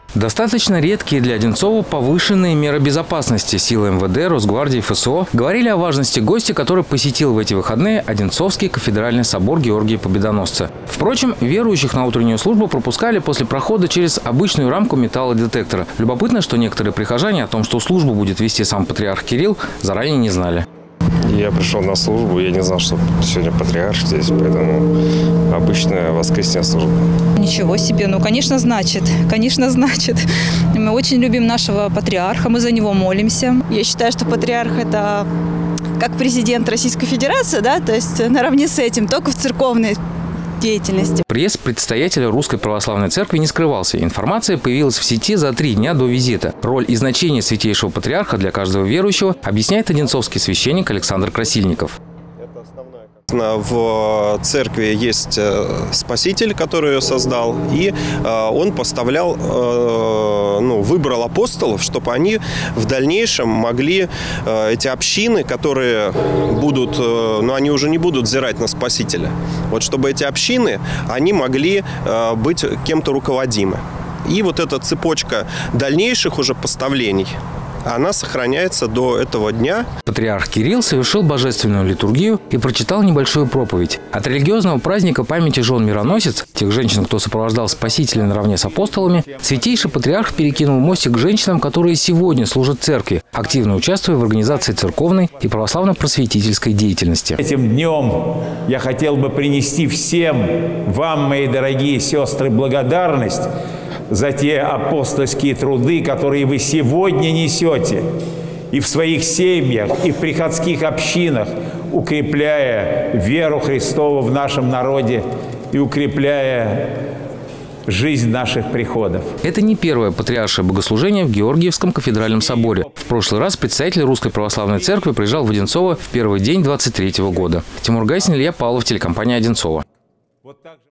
Достаточно редкие для Одинцова повышенные меры безопасности. Силы МВД, Росгвардии, ФСО говорили о важности гостя, который посетил в эти выходные Одинцовский кафедральный собор Георгия Победоносца. Впрочем, верующих на утреннюю службу пропускали после прохода через обычную рамку металлодетектора. Любопытно, что некоторые прихожане о том, что службу будет вести сам патриарх Кирилл, заранее не знали. Я пришел на службу, я не знал, что сегодня патриарх здесь, поэтому обычная воскресная служба. Ничего себе, ну, конечно, значит. Мы очень любим нашего патриарха, мы за него молимся. Я считаю, что патриарх – это как президент Российской Федерации, да, то есть наравне с этим, только в церковной деятельности. Пресс-предстоятель Русской Православной Церкви не скрывался. Информация появилась в сети за 3 дня до визита. Роль и значение святейшего патриарха для каждого верующего объясняет одинцовский священник Александр Красильников. В церкви есть Спаситель, который ее создал, и он поставлял, выбрал апостолов, чтобы они в дальнейшем могли эти общины, которые будут, они уже не будут взирать на Спасителя, вот чтобы эти общины, они могли быть кем-то руководимы. И вот эта цепочка дальнейших уже поставлений, она сохраняется до этого дня. Патриарх Кирилл совершил божественную литургию и прочитал небольшую проповедь. От религиозного праздника памяти жен мироносец, тех женщин, кто сопровождал Спасителя наравне с апостолами, святейший патриарх перекинул мостик к женщинам, которые сегодня служат церкви, активно участвуя в организации церковной и православно-просветительской деятельности. Этим днем я хотел бы принести всем вам, мои дорогие сестры, благодарность за те апостольские труды, которые вы сегодня несете и в своих семьях, и в приходских общинах, укрепляя веру Христову в нашем народе и укрепляя жизнь наших приходов. Это не первое патриаршее богослужение в Георгиевском кафедральном соборе. В прошлый раз представитель Русской Православной Церкви приезжал в Одинцово в первый день 23-го года. Тимур Гайсин, Илья Павлов, телекомпания «Одинцово».